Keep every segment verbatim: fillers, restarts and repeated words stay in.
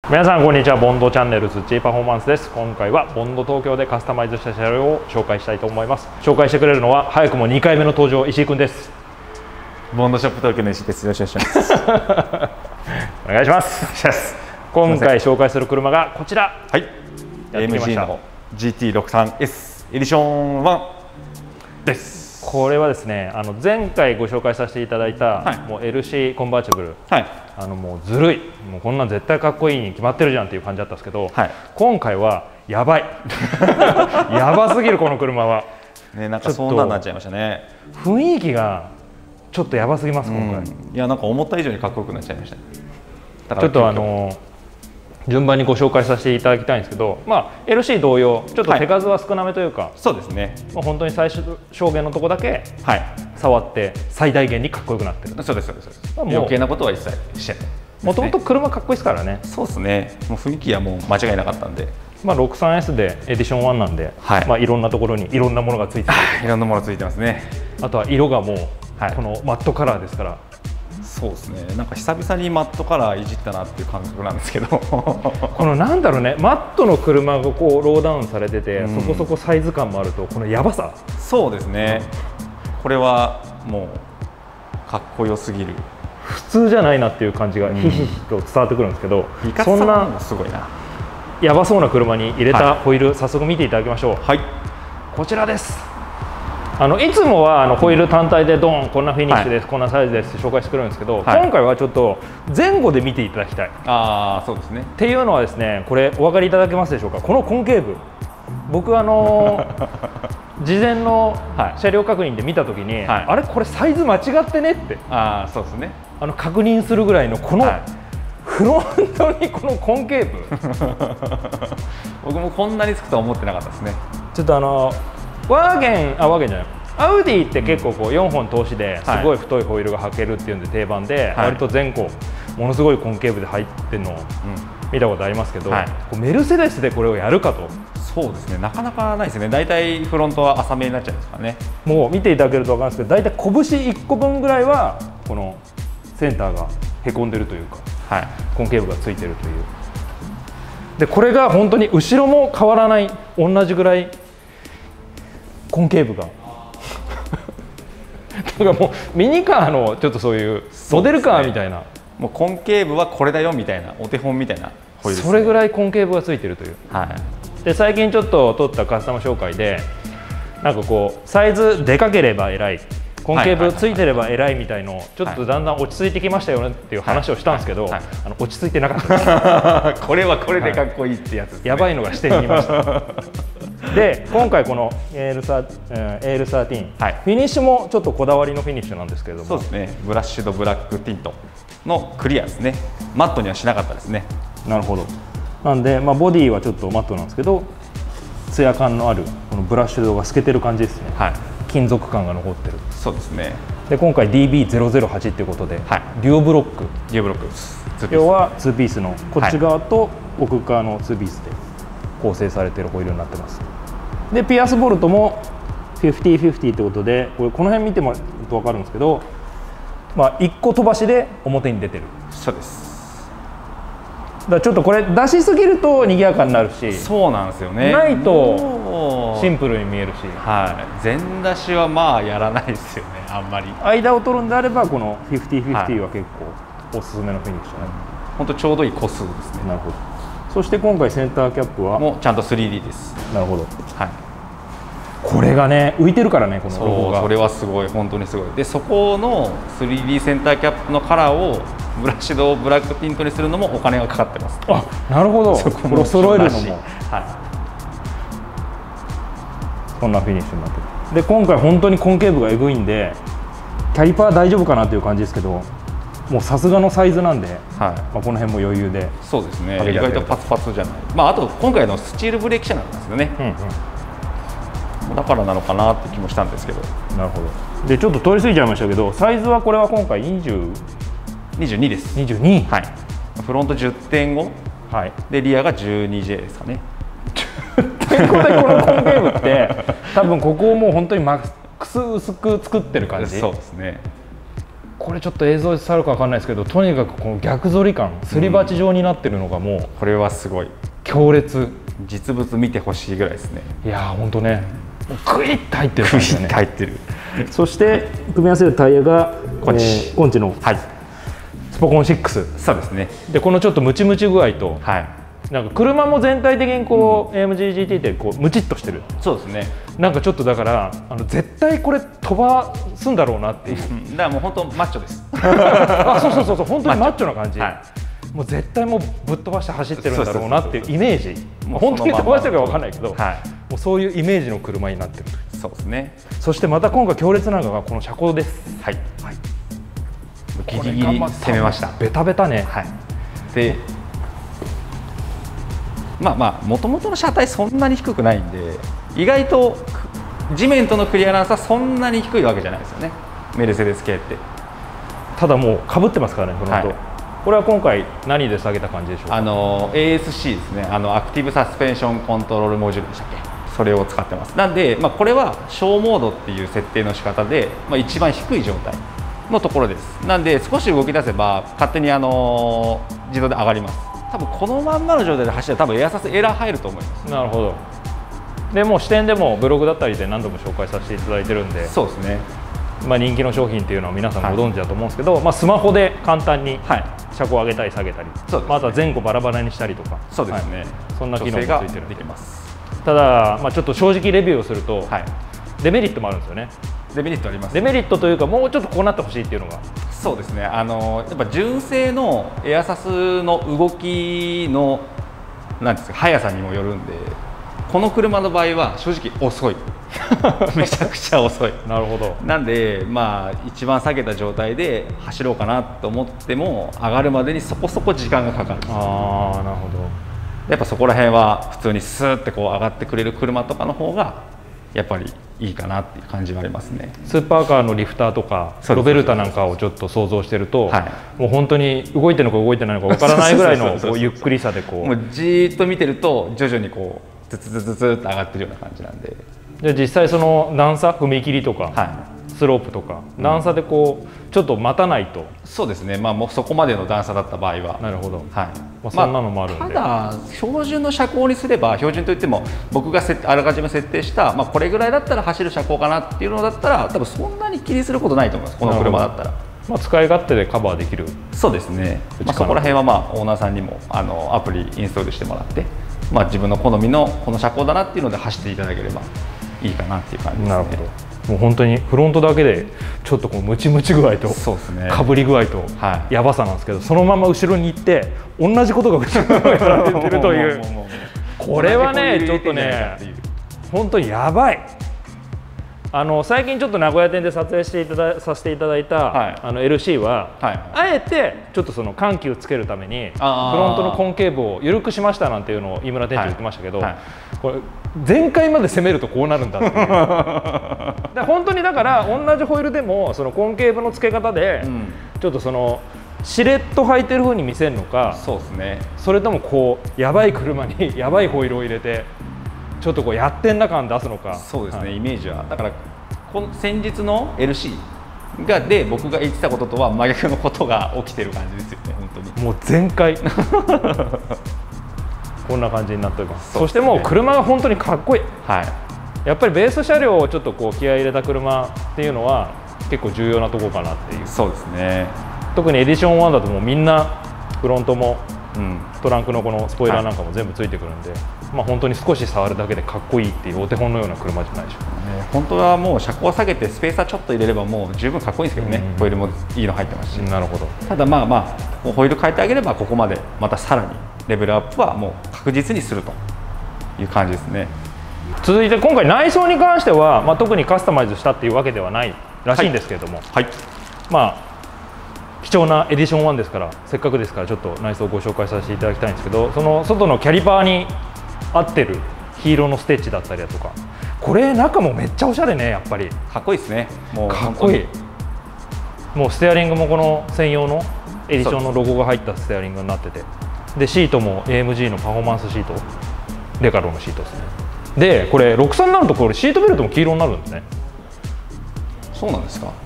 皆さんこんにちは。ボンドチャンネルズ G パフォーマンスです。今回はボンド東京でカスタマイズした車両を紹介したいと思います。紹介してくれるのは早くもにかいめの登場、石井くんです。 ボンドショップ東京の石井です。よろしくお願いします。 お願いします。今回紹介する車がこちら。 はい。エムジー の ジーティーろくじゅうさんエス エディションワンです。 これはですね、あの前回ご紹介させていただいた、はい、もう エルシー コンバーチブル、はい、あのもうずるい、もうこんなん絶対かっこいいに決まってるじゃんっていう感じだったんですけど、はい、今回はやばいやばすぎるこの車はね、なんかそんなになっちゃいましたね。 雰囲気がちょっとやばすぎます、今回。 いや、なんか思った以上にかっこよくなっちゃいました。 だからちょっとあの順番にご紹介させていただきたいんですけど、まあ、エルシー 同様ちょっと手数は少なめというか、はい、そうですね、もう本当に最小限のとこだけ触って最大限にかっこよくなってる。 そうですそうです。余計なことは一切してない。 もともと車かっこいいですからね。 そうですね。もう雰囲気はもう間違いなかったんで。 まあ ろくじゅうさんエス でエディションワンなんで、はい、まあいろんなところにいろんなものがついてる。 いろんなものついてますね。 あとは色がもう、はい、このマットカラーですから。 そうですね。なんか久々にマットカラーいじったなっていう感覚なんですけどこのなんだろうね、マットの車がこうローダウンされてて、うん、そこそこサイズ感もあるとこのやばさ。そうですね、 うん、これはもうかっこよすぎる、 普通じゃないなっていう感じがひしひしと伝わってくるんですけど、うん、そんなすごいなやばそうな車に入れたホイール、はい、早速見ていただきましょう。はい、こちらです。あのいつもはあのホイール単体でドン、こんなフィニッシュです、はい、こんなサイズですって紹介してくれるんですけど、はい、今回はちょっと前後で見ていただきたい。 ああ、そうですね。 っていうのはですね、これお分かりいただけますでしょうか。このコンケーブ、僕あの事前の車両確認で見たときに、はい、あれこれサイズ間違ってねって、 ああそうですね、 あの確認するぐらいのこの、はい、フロントにこのコンケーブ僕もこんなにつくとは思ってなかったですね。 ちょっとあのワーゲン、あワーゲンじゃない、アウディって結構こうよんほん通しですごい太いホイールが履けるっていうんで定番で、割と前後ものすごいコンケーブで入ってるのを見たことありますけど、メルセデスでこれをやるかと。 そうですね、なかなかないですね。大体フロントは浅めになっちゃうんですからね。 もう見ていただけると分かるんですけど、大体拳いっこぶんぐらいはこのセンターがへこんでるというか、はい、コンケーブがついてるという。でこれが本当に後ろも変わらない、同じぐらいコンケーブがだからもうミニカーのちょっとそういうモデルカーみたいな、 もうコンケーブはこれだよみたいなお手本みたいなホイールですね。 それぐらいコンケーブがついてるという、はい、で最近ちょっと撮ったカスタム紹介でなんかこうサイズでかければ偉い、コンケーブついてれば偉いみたいのちょっとだんだん落ち着いてきましたよねっていう話をしたんですけど、あの落ち着いてなかったです。 これはこれでかっこいいってやつですね。 やばいのが視点にいましたで今回この エーエルサーティーン、はい、フィニッシュもちょっとこだわりのフィニッシュなんですけれども、 そうですね、ブラッシュドブラックティントのクリアですね。マットにはしなかったですね。 なるほど。なんで、まあ、ボディはちょっとマットなんですけど、ツヤ感のあるこのブラッシュドが透けてる感じですね、はい、金属感が残ってる。 そうですね。 で今回 ディービーゼロゼロはち ということで、はい、デュオブロック、 デュオブロックです。 要はツーピースのこっち側と奥側のツーピースで構成されているホイールになってます。でピアスボルトもフィフティーフィフティーってことで、これこの辺見てもらうと分かるんですけど、まあ、いっこ飛ばしで表に出てる。 そうです。 だからちょっとこれ出しすぎると賑やかになるし、 そうなんですよね、 ないとシンプルに見えるし、 はい、全出しはまあやらないですよね、あんまり。 間を取るんであればこのフィフティーフィフティーは結構おすすめのフィニッシュね。 本当ちょうどいい個数ですね。 なるほど。そして今回センターキャップはもうちゃんと スリーディー です。 なるほど。はい。これがね浮いてるからね、このロゴが。 それはすごい、本当にすごい。でそこの スリーディー センターキャップのカラーをブラッシュドブラックティントにするのもお金がかかってます。 あ、なるほど。そこを揃えるのも、はい、こんなフィニッシュになってる。で今回本当にコンケーブがエグいんで、キャリパー大丈夫かなという感じですけど、もうさすがのサイズなんで、はい、まあこの辺も余裕で。 そうですね、意外とパツパツじゃない。まああと今回のスチールブレーキ車なんですよね、うんうん、だからなのかなって気もしたんですけど。 なるほど。でちょっと通り過ぎちゃいましたけど、サイズはこれは今回にじゅう、 にじゅうにです。 にじゅうに、 はい、フロント じゅってんご、はい、でリアが じゅうにジェイ ですかね。 じゅってんごでこのコンケーブって多分ここをもう本当にマックス薄く作ってる感じ。 そうですね。 これちょっと映像で伝わるか分かんないですけど、とにかくこの逆反り感、すり鉢状になってるのがもう、うん、 これはすごい強烈。 実物見てほしいぐらいですね。 いやー本当ね、グイッと入ってる感じだね。 グイッと入ってる。 そして組み合わせるタイヤがコンチ、 えー、コンチの、はい、スポコンシックス。 そうですね。 でこのちょっとムチムチ具合と、 はい、 なんか車も全体的にこう、うん、エーエムジージーティー ってこうムチっとしてる。 そうですね。なんかちょっとだからあの絶対これ飛ばすんだろうなっていう。 うん、だからもう本当マッチョです。 あ、そうそうそうそう、本当にマッチョな感じ。 はい、 もう絶対もうぶっ飛ばして走ってるんだろうなっていうイメージ。本当に飛ばしてるかわかんないけど、はい、もうそういうイメージの車になってる。 そうですね。 そしてまた今回強烈なのがこの車高です。 はい。はい、ギリギリ攻めました。 ベタベタね。 はい。で、まあまあ元々の車体そんなに低くないんで、意外と地面とのクリアランスはそんなに低いわけじゃないですよね。メルセデス系って。 ただもう被ってますからね、フロント。はい、これは今回何で下げた感じでしょうか。 あの エーエスシー ですね。あのアクティブサスペンションコントロールモジュールでしたっけ。それを使ってます。なんで、まあ、これは小モードっていう設定の仕方で、まあ、一番低い状態のところです。なんで少し動き出せば勝手にあの自動で上がります。多分このまんまの状態で走ったら多分エアサスエラー入ると思います。 なるほど。でもう視点でもブログだったりで何度も紹介させていただいてるんで、 そうですね。 まあ人気の商品っていうのは皆さんご存知だと思うんですけど、はい、まあスマホで簡単に車高を上げたり下げたり、はい、また前後バラバラにしたりとか、 そうですね、はい、 そんな機能がついてるんでできます。 ただ、まあ、ちょっと正直レビューをすると、はい、デメリットもあるんですよね。 デメリットあります。 デメリットというか、もうちょっとこうなってほしいっていうのが。 そうですね。あのやっぱ純正のエアサスの動きのなんですか、速さにもよるんで、この車の場合は正直遅い。めちゃくちゃ遅い。 なるほど。 なんで、まあ一番下げた状態で走ろうかなと思っても、上がるまでにそこそこ時間がかかる。 ああ、なるほど。 やっぱそこら辺は普通にスーってこう上がってくれる車とかの方がやっぱりいいかなっていう感じはありますね。 スーパーカーのリフターとかロベルタなんかをちょっと想像してると、はい、もう本当に動いてるのか動いてないのかわからないぐらいのゆっくりさでこう、 もうじーっと見てると徐々にこうツツツツツって上がってるような感じなんで。 じゃあ実際その段差、踏切とか、はい、スロープとか、うん、段差でこうちょっと待たないと。 そうですね。まあもうそこまでの段差だった場合は。 なるほど。 はい。 まあそんなのもあるんで。 ただ標準の車高にすれば、標準といっても僕があらかじめ設定したまあこれぐらいだったら走る車高かなっていうのだったら、多分そんなに気にすることないと思います。この車だったら。 まあ使い勝手でカバーできる。 そうですね。まあそこら辺はまあオーナーさんにもあのアプリインストールしてもらって、まあ自分の好みのこの車高だなっていうので走っていただければいいかなっていう感じですね。 なるほど。もう本当にフロントだけでちょっとこうムチムチ具合とかぶり具合とやばさなんですけど、そのまま後ろに行って同じことが後ろにやられてるという、これはねちょっとね本当にやばい。あの最近ちょっと名古屋店で撮影していたださせていただいた、はい、あの エルシー は、はい、あえてちょっとその緩急をつけるためにフロントの根茎部を緩くしましたなんていうのを井村店長言ってましたけど、はいはい、これ全開まで攻めるとこうなるんだっていうだ本当にだから同じホイールでもその根茎部の付け方で、うん、ちょっとそのしれっと履いてる風に見せるのか、 そうですね、 それともこうやばい車にやばいホイールを入れてちょっとこうやってんな感出すのか。 そうですね、はい、イメージはだからこの先日の エルシー がで僕が言ってたこととは真逆のことが起きてる感じですよね。本当にもう全開こんな感じになっております。そしてもう車が本当にかっこいい、はい、やっぱりベース車両をちょっとこう気合い入れた車っていうのは結構重要なところかなっていう。 そうですね。 特にエディションワンだともうみんなフロントも、うん、トランクのこのスポイラーなんかも全部ついてくるんで、はい、まあ本当に少し触るだけでかっこいいっていうお手本のような車じゃないでしょうか、ね、 本当はもう車高を下げてスペーサーちょっと入れればもう十分かっこいいんですけどね、うん、ホイールもいいの入ってますし。 なるほど。 ただまあまあホイール変えてあげればここまでまたさらにレベルアップはもう確実にするという感じですね。 続いて今回内装に関しては、まあ、特にカスタマイズしたっていうわけではないらしいんですけれども、はいはい、まあ貴重なエディションワンですから、せっかくですからちょっと内装をご紹介させていただきたいんですけど、その外のキャリパーに合ってる黄色のステッチだったりだとか、これ中もめっちゃおしゃれね。やっぱりかっこいいですね。もうかっこいい。もうステアリングもこの専用のエディションのロゴが入ったステアリングになってて、でシートも エーエムジー のパフォーマンスシート、レカロのシートですね。でこれろくさんになるとこれシートベルトも黄色になるんですね。 そうなんですか。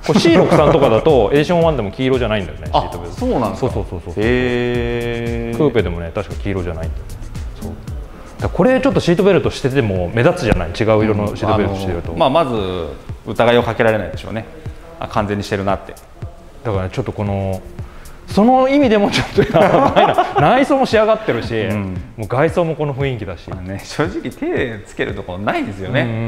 これ シーろくじゅうさん とかだとエディションワンでも黄色じゃないんだよね、シートベルト。 そうなんですか。 そうそうそうそう。 へえ。 クーペでもね確か黄色じゃないんだよね。そう。だこれちょっとシートベルトしてても目立つじゃない、違う色のシートベルトしてると。 うん、あのまあまず疑いをかけられないでしょうね。あ、完全にしてるなって。 だから、ね、ちょっとこのその意味でもちょっとやばいな内装も仕上がってるし、うん、もう外装もこの雰囲気だし、 まあね、正直手つけるところないですよね、うんうんうん、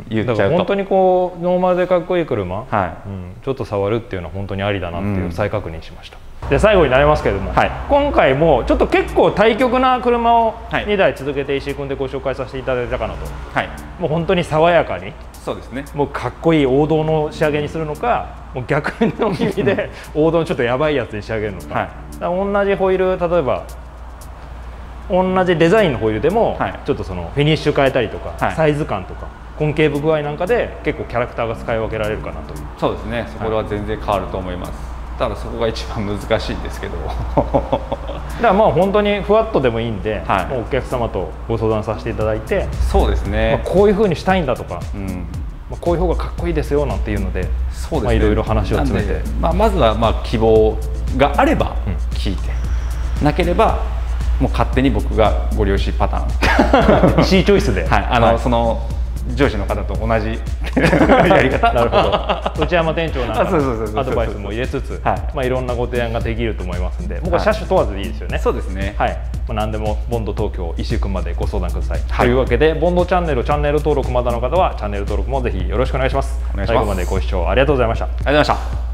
言っちゃうと。 だから本当にこうノーマルでかっこいい車、 はい、 うん、ちょっと触るっていうのは本当にありだなっていう再確認しました、うん、で最後になりますけれども、はい、今回もちょっと結構対極な車をにだい続けて石井君でご紹介させていただいたかなと、はい、もう本当に爽やかに、 そうですね、 もうかっこいい王道の仕上げにするのか、もう逆の意味で王道のちょっとやばいやつに仕上げるのか、はい、だから同じホイール、例えば同じデザインのホイールでも、はい、ちょっとそのフィニッシュ変えたりとか、はい、サイズ感とか根茎部具合なんかで結構キャラクターが使い分けられるかなと。 そうですね、そこは全然変わると思います、はい、ただそこが一番難しいんですけどだからまあ本当にふわっとでもいいんで、はい、もうお客様とご相談させていただいて、 そうですね、 まあこういうふうにしたいんだとか、うん、まあこういう方がかっこいいですよなんていうので、そうですね、まあいろいろ話を詰めて、 まあ、まずはまあ希望があれば聞いて、うん、なければもう勝手に僕がご了承パターン C チョイスで、 はい、あの、はい、その上司の方と同じやり方なるほど、内山店長なんかのアドバイスも入れつつ、はい、まあいろんなご提案ができると思いますんで、僕は車種問わずでいいですよね。 そうですね、 はい、まあ、何でもボンド東京石井君までご相談ください、はい、というわけでボンドチャンネルチャンネル登録まだの方はチャンネル登録もぜひよろしくお願いします。最後までご視聴ありがとうございました。 ありがとうございました。